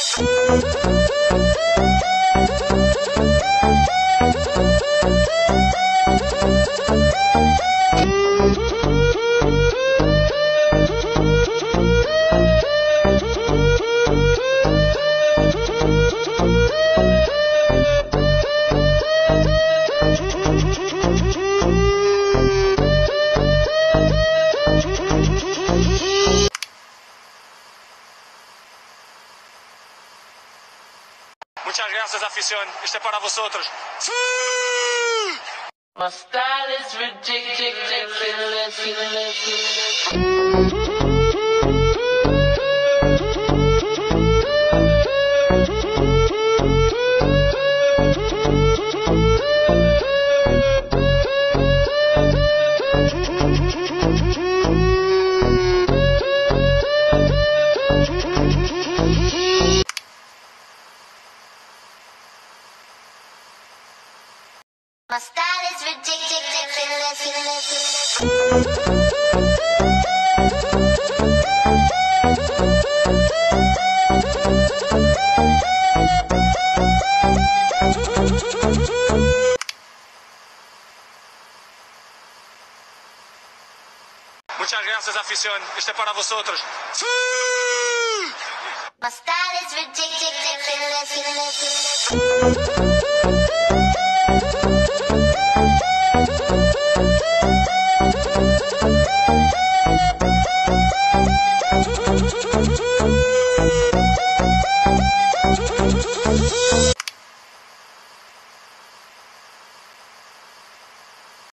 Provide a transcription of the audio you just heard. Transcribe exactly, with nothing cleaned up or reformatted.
Muchas gracias, afición. Este es para vosotros. My style is ridiculous. My style is ridiculous. Muchas gracias, afición. Este es para vosotros. My style is ridiculous.